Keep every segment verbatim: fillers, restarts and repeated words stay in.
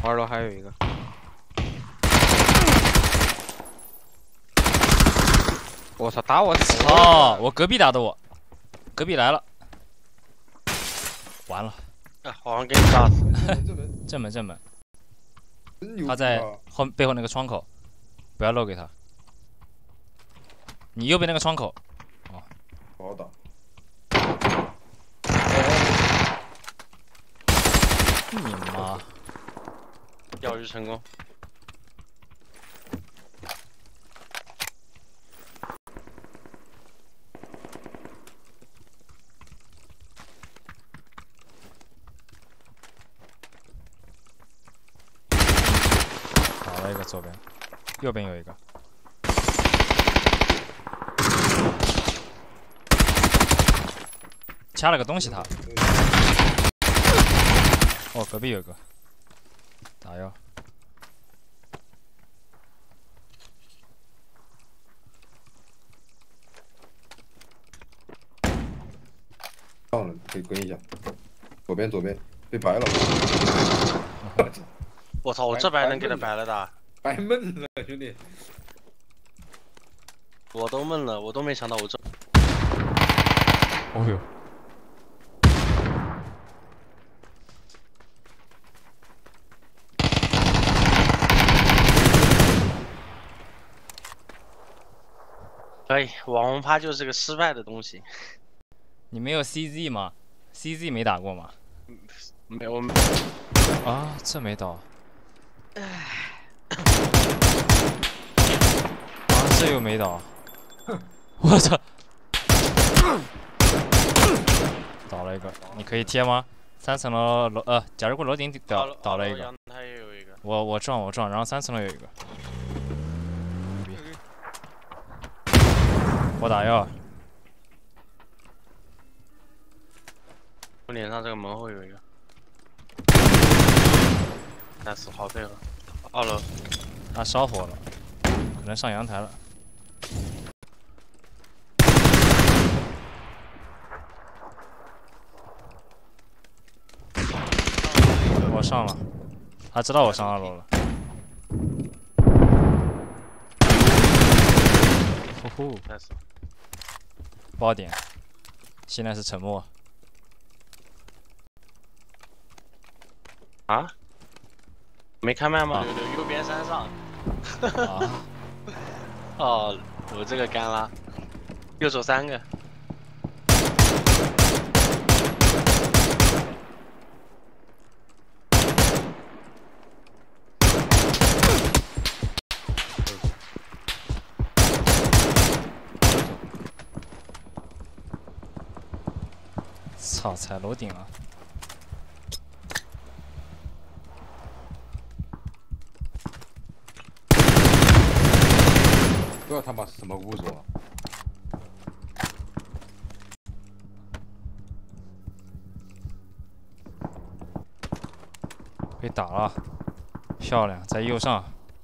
二楼还有一个。我操！打我头！ 哦，我隔壁打的我，隔壁来了，完了。 啊，好像给你打死。 正门正门，他在后背后那个窗口，不要漏给他。你右边那个窗口。哦， 不好打。 你妈！ 钓鱼成功。 打了一个左边，右边有一个。掐了个东西他。 哦，隔壁有个，打药。 上了，可以跟一下。左边，左边被白了。 我操！我这白能给他白了的。 白闷了，兄弟。 我都闷了，我都没想到我这。 哦呦！ 可以，网红趴就是个失败的东西。 你没有 C Z 吗 ？C Z 没打过吗？ 没有。 啊，这没倒。啊，这又没倒。我操！倒了一个，你可以贴吗？三层楼楼呃，假如过楼顶倒倒了一个。 他也有一个。 我我撞我撞，然后三层楼有一个。 我打药。 我脸上这个门后有一个。但是好配合。二楼。 他烧火了，可能上阳台了。我上了，他知道我上二楼了。呼呼。 爆点，现在是沉默。 啊？没开麦吗？右边山上。 啊。 哦，我这个干了。右手三个。 操！踩楼顶了。 不知道他妈是什么物种啊！ 被打了，漂亮，在右上。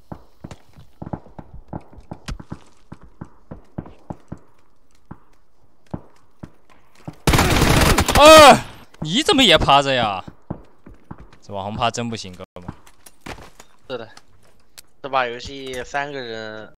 啊！你怎么也趴着呀？这网红趴真不行，哥们。 是的，这把游戏三个人